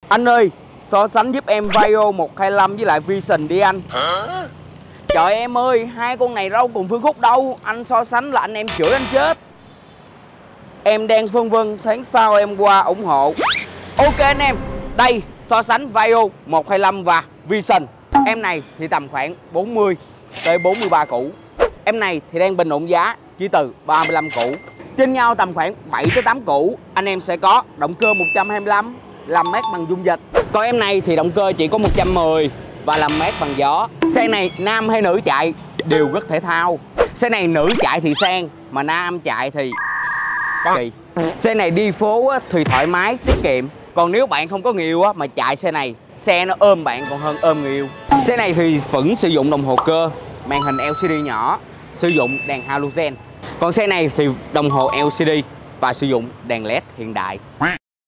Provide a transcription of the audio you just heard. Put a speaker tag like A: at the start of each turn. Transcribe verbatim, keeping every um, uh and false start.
A: Anh ơi, so sánh giúp em Vario một hai lăm với lại Vision đi anh. Trời em ơi, hai con này đâu cùng phân khúc đâu. Anh so sánh là anh em chửi anh chết. Em đang phân vân, tháng sau em qua ủng hộ. Ok anh em, đây so sánh Vario một hai lăm và Vision. Em này thì tầm khoảng bốn mươi tới bốn mươi ba củ. Em này thì đang bình ổn giá chỉ từ ba mươi lăm củ. Trên nhau tầm khoảng bảy tới tám củ, anh em sẽ có động cơ một trăm hai mươi lăm làm mát bằng dung dịch. Còn em này thì động cơ chỉ có một trăm mười và làm mát bằng gió. Xe này nam hay nữ chạy đều rất thể thao. Xe này nữ chạy thì sang, mà nam chạy thì kỳ. Xe này đi phố thì thoải mái, tiết kiệm. Còn nếu bạn không có nhiều mà chạy xe này, xe nó ôm bạn còn hơn ôm người yêu. Xe này thì vẫn sử dụng đồng hồ cơ, màn hình lờ xê đê nhỏ, sử dụng đèn halogen. Còn xe này thì đồng hồ lờ xê đê và sử dụng đèn led hiện đại.